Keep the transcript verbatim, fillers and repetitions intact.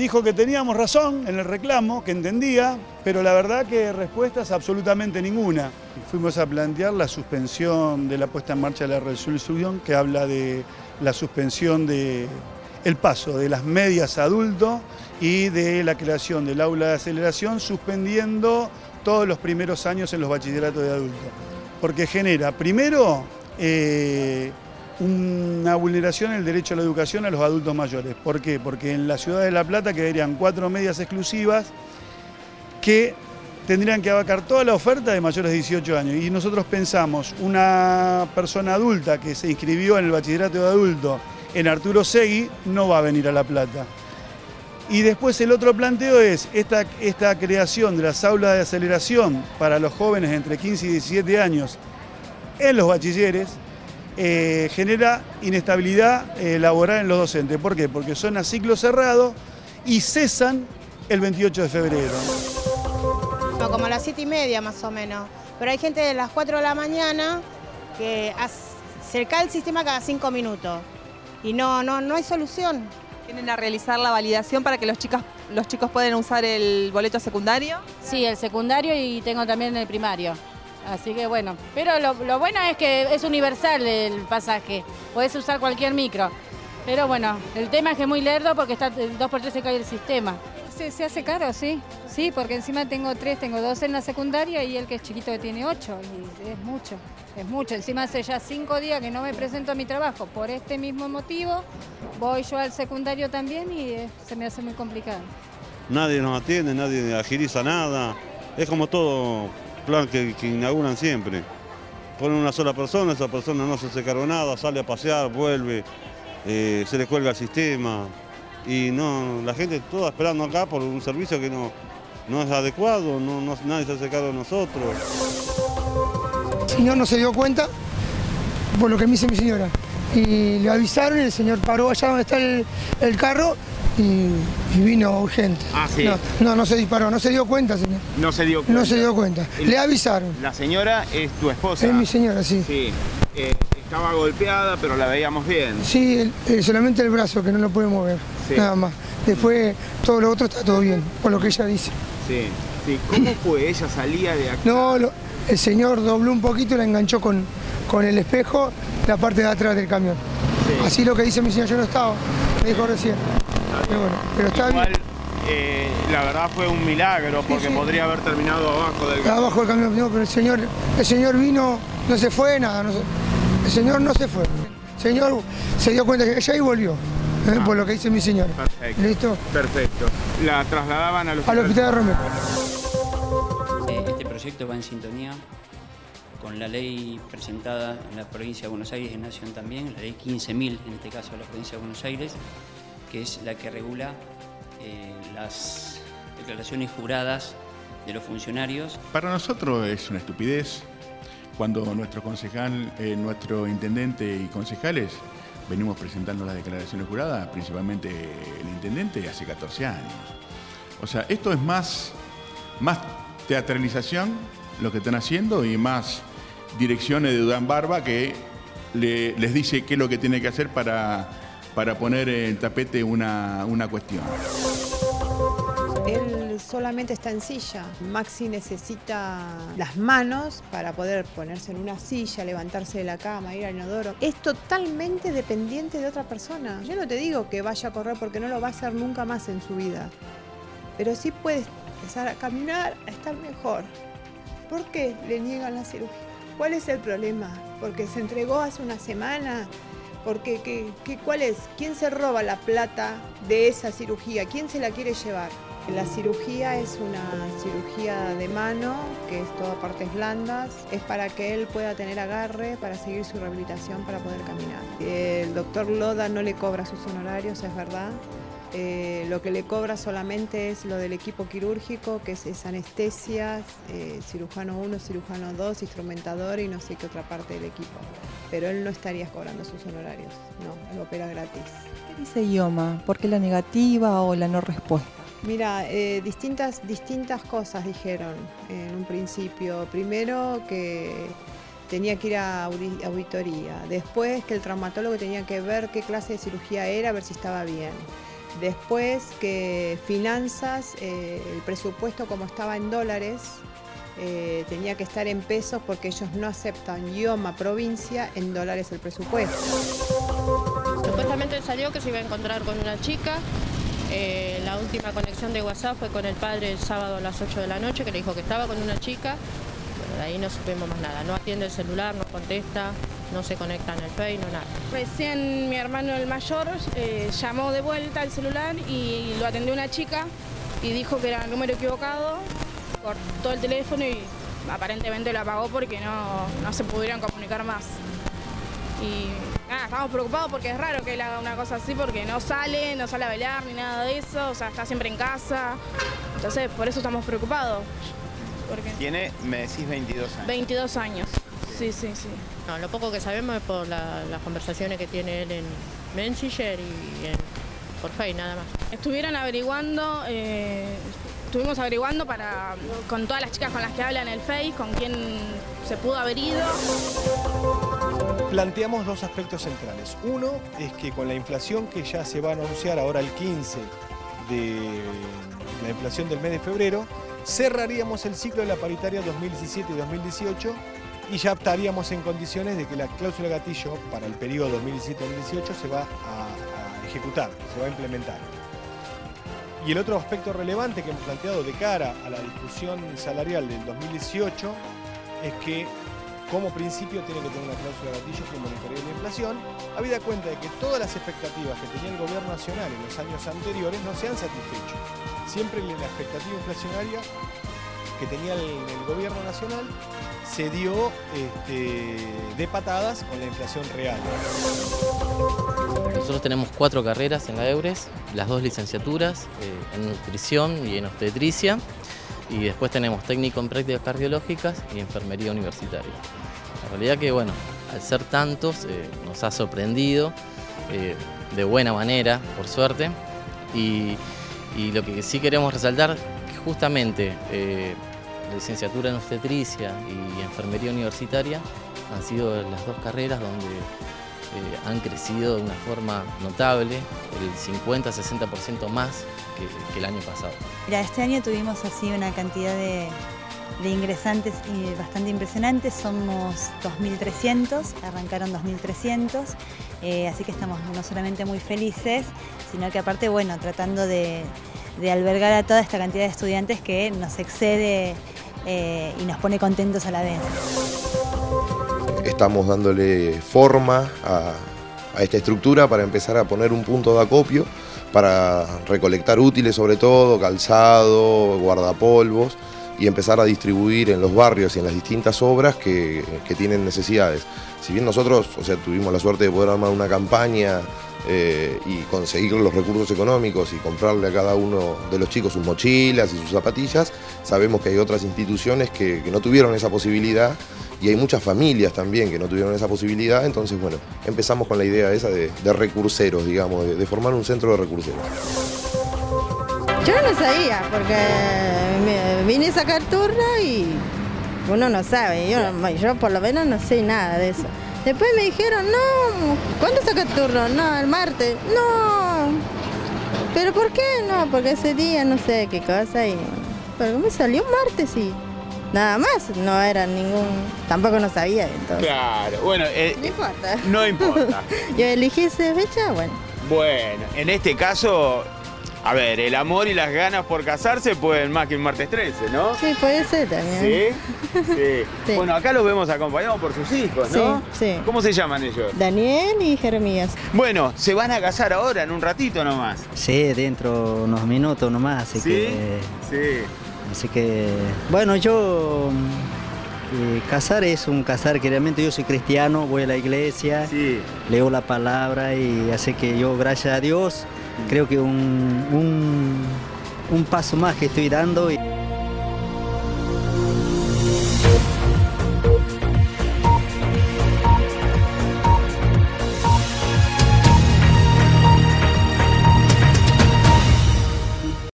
dijo que teníamos razón en el reclamo, que entendía, pero la verdad que respuestas absolutamente ninguna. Fuimos a plantear la suspensión de la puesta en marcha de la resolución que habla de la suspensión de el paso de las medias a adulto y de la creación del aula de aceleración, suspendiendo todos los primeros años en los bachilleratos de adultos. Porque genera, primero, eh, una vulneración del derecho a la educación a los adultos mayores. ¿Por qué? Porque en la ciudad de La Plata quedarían cuatro medias exclusivas que tendrían que abarcar toda la oferta de mayores de dieciocho años. Y nosotros pensamos, una persona adulta que se inscribió en el bachillerato de adulto en Arturo Segui no va a venir a La Plata. Y después el otro planteo es esta, esta creación de las aulas de aceleración para los jóvenes entre quince y diecisiete años en los bachilleres, eh, genera inestabilidad eh, laboral en los docentes. ¿Por qué? Porque son a ciclo cerrado y cesan el veintiocho de febrero. No, como a las siete y media más o menos. Pero hay gente de las cuatro de la mañana que se cae el sistema cada cinco minutos y no, no, no hay solución. ¿Tienen a realizar la validación para que los, chicas, los chicos puedan usar el boleto secundario? Sí, el secundario y tengo también el primario. Así que bueno, pero lo, lo bueno es que es universal el pasaje, podés usar cualquier micro. Pero bueno, el tema es que es muy lerdo porque está dos por tres se cae el sistema. Se, se hace caro, sí, sí, porque encima tengo tres, tengo dos en la secundaria y el que es chiquito que tiene ocho, y es mucho, es mucho. Encima hace ya cinco días que no me presento a mi trabajo por este mismo motivo, voy yo al secundario también y eh, se me hace muy complicado. Nadie nos atiende, nadie agiliza nada, es como todo plan que, que inauguran siempre. Ponen una sola persona, esa persona no se hace cargo de nada, sale a pasear, vuelve, eh, se le cuelga el sistema. Y no, la gente toda esperando acá por un servicio que no, no es adecuado, no, no, nadie se hace cargo de nosotros. El señor no se dio cuenta por lo que me dice mi señora. Y le avisaron y el señor paró allá donde está el, el carro y, y vino urgente. Ah, sí. No, no, no se disparó, no se dio cuenta, señor. No se dio cuenta. No se dio cuenta. El, le avisaron. La señora es tu esposa. Es mi señora, sí. Sí. Eh, estaba golpeada, pero la veíamos bien. Sí, el, el, solamente el brazo que no lo puede mover, sí. Nada más. Después todo lo otro está todo bien, por lo que ella dice. Sí, sí. ¿Cómo fue? ¿Ella salía de aquí? No, lo, el señor dobló un poquito y la enganchó con, con el espejo la parte de atrás del camión. Sí. Así lo que dice mi señor, yo no estaba, me dijo recién. Pero bueno, pero está Igual, bien. Eh, la verdad fue un milagro porque sí, sí. podría haber terminado abajo del camión. Abajo del camión, no, pero el señor, el señor vino, no se fue, nada, no se, el señor no se fue. El señor se dio cuenta que ella y volvió, ¿eh? Ah, por lo que dice mi señora. Perfecto. ¿Listo? Perfecto. La trasladaban al hospital, al hospital de Romero. Este proyecto va en sintonía con la ley presentada en la provincia de Buenos Aires, en Nación también, la ley quince mil, en este caso de la provincia de Buenos Aires, que es la que regula eh, las declaraciones juradas de los funcionarios. Para nosotros es una estupidez cuando nuestro concejal, eh, nuestro intendente y concejales venimos presentando las declaraciones juradas, principalmente el intendente, hace catorce años. O sea, esto es más, más teatralización lo que están haciendo y más direcciones de Durán Barba que le, les dice qué es lo que tiene que hacer para, para poner en el tapete una, una cuestión. Él solamente está en silla. Maxi necesita las manos para poder ponerse en una silla, levantarse de la cama, ir al inodoro. Es totalmente dependiente de otra persona. Yo no te digo que vaya a correr porque no lo va a hacer nunca más en su vida. Pero sí puede empezar a caminar, a estar mejor. ¿Por qué le niegan la cirugía? ¿Cuál es el problema? ¿Porque se entregó hace una semana? Porque, ¿qué, qué, cuál es? ¿Quién se roba la plata de esa cirugía? ¿Quién se la quiere llevar? La cirugía es una cirugía de mano, que es toda partes blandas. Es para que él pueda tener agarre, para seguir su rehabilitación, para poder caminar. El doctor Loda no le cobra sus honorarios, es verdad. Eh, lo que le cobra solamente es lo del equipo quirúrgico, que es, es anestesias, eh, cirujano uno, cirujano dos, instrumentador y no sé qué otra parte del equipo. Pero él no estaría cobrando sus honorarios, no, él opera gratis. ¿Qué dice IOMA? ¿Por qué la negativa o la no respuesta? Mira, eh, distintas, distintas cosas dijeron en un principio. Primero que tenía que ir a auditoría, después que el traumatólogo tenía que ver qué clase de cirugía era, a ver si estaba bien. Después que finanzas, eh, el presupuesto como estaba en dólares, eh, tenía que estar en pesos porque ellos no aceptan idioma, provincia, en dólares el presupuesto. Supuestamente salió que se iba a encontrar con una chica. Eh, la última conexión de WhatsApp fue con el padre el sábado a las ocho de la noche, que le dijo que estaba con una chica. Bueno, de ahí no supimos más nada. No atiende el celular, no contesta, no se conecta en el Facebook, no nada. Recién mi hermano el mayor eh, llamó de vuelta al celular y lo atendió una chica y dijo que era el número equivocado, cortó el teléfono y aparentemente lo apagó porque no, no se pudieron comunicar más. Y nada, estamos preocupados porque es raro que él haga una cosa así porque no sale, no sale a bailar ni nada de eso, o sea, está siempre en casa. Entonces, por eso estamos preocupados. Porque... Tiene, me decís, veintidós años. veintidós años, sí, sí, sí. No, lo poco que sabemos es por la, las conversaciones que tiene él en Messenger y en, por Facebook, nada más. Estuvieron averiguando, eh, estuvimos averiguando para, con todas las chicas con las que habla en el Face, con quién se pudo haber ido. Planteamos dos aspectos centrales. Uno es que con la inflación que ya se va a anunciar ahora el quince de la inflación del mes de febrero, cerraríamos el ciclo de la paritaria dos mil diecisiete y dos mil dieciocho y ya estaríamos en condiciones de que la cláusula gatillo para el periodo dos mil diecisiete dos mil dieciocho se va a, a ejecutar, se va a implementar. Y el otro aspecto relevante que hemos planteado de cara a la discusión salarial del dos mil dieciocho es que como principio tiene que tener una cláusula gatillo que monitorea la inflación, habida cuenta de que todas las expectativas que tenía el gobierno nacional en los años anteriores no se han satisfecho. Siempre la expectativa inflacionaria que tenía el, el gobierno nacional se dio este, de patadas con la inflación real. Nosotros tenemos cuatro carreras en la EURES, las dos licenciaturas eh, en nutrición y en obstetricia, y después tenemos técnico en prácticas cardiológicas y enfermería universitaria. La realidad que, bueno, al ser tantos, eh, nos ha sorprendido eh, de buena manera, por suerte, y, y lo que sí queremos resaltar que justamente eh, la licenciatura en obstetricia y enfermería universitaria han sido las dos carreras donde eh, han crecido de una forma notable, el cincuenta a sesenta por ciento más que, que el año pasado. Mira, este año tuvimos así una cantidad de, de ingresantes y bastante impresionantes, somos dos mil trescientos, arrancaron dos mil trescientos, eh, así que estamos no solamente muy felices, sino que aparte, bueno, tratando de, de albergar a toda esta cantidad de estudiantes que nos excede eh, y nos pone contentos a la vez. Estamos dándole forma a, a esta estructura para empezar a poner un punto de acopio, para recolectar útiles sobre todo, calzado, guardapolvos y empezar a distribuir en los barrios y en las distintas obras que, que tienen necesidades. Si bien nosotros, o sea, tuvimos la suerte de poder armar una campaña eh, y conseguir los recursos económicos y comprarle a cada uno de los chicos sus mochilas y sus zapatillas, sabemos que hay otras instituciones que, que no tuvieron esa posibilidad y hay muchas familias también que no tuvieron esa posibilidad, entonces bueno, empezamos con la idea esa de, de recurseros, digamos, de, de formar un centro de recurseros. Yo no sabía, porque me vine a sacar turno y uno no sabe, yo, yo por lo menos no sé nada de eso. Después me dijeron, no, ¿cuándo sacas turno? No, el martes. No, ¿pero por qué? No, porque ese día no sé qué cosa y... Pero me salió un martes y... Nada más, no era ningún... Tampoco no sabía, entonces... Claro, bueno... Eh, no importa. No importa. Yo elegí esa fecha, bueno. Bueno, en este caso, a ver, el amor y las ganas por casarse pueden más que un martes trece, ¿no? Sí, puede ser también. ¿Sí? Sí. Sí. Bueno, acá los vemos acompañados por sus hijos, ¿no? Sí, sí. ¿Cómo se llaman ellos? Daniel y Jeremías. Bueno, se van a casar ahora, en un ratito nomás. Sí, dentro de unos minutos nomás, así ¿Sí? que... Sí. Así que, bueno, yo, eh, casar es un casar que realmente yo soy cristiano, voy a la iglesia, sí. Leo la palabra y así que yo, gracias a Dios, creo que un, un, un paso más que estoy dando. Y...